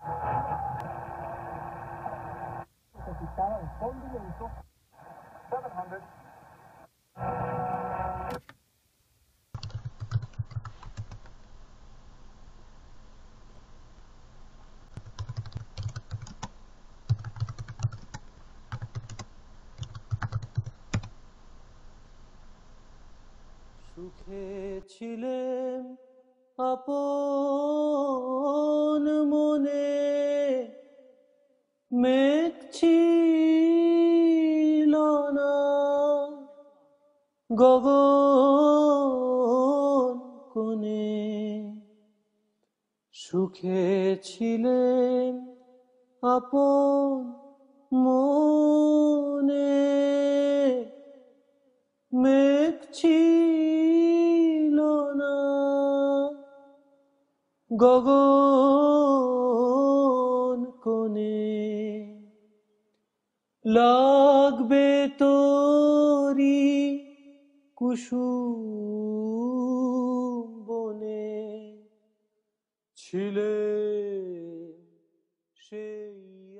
Necesitaba el fondo y le hizo 700. সুখে ছিলেন আপন মনে, মেঘ ছিল না গগন কোণে। সুখে ছিলেন আপন মনে, মেঘ ছিল না গগন কোণে। লাগবে তোরি কুসুম বনে, ছিলে সেই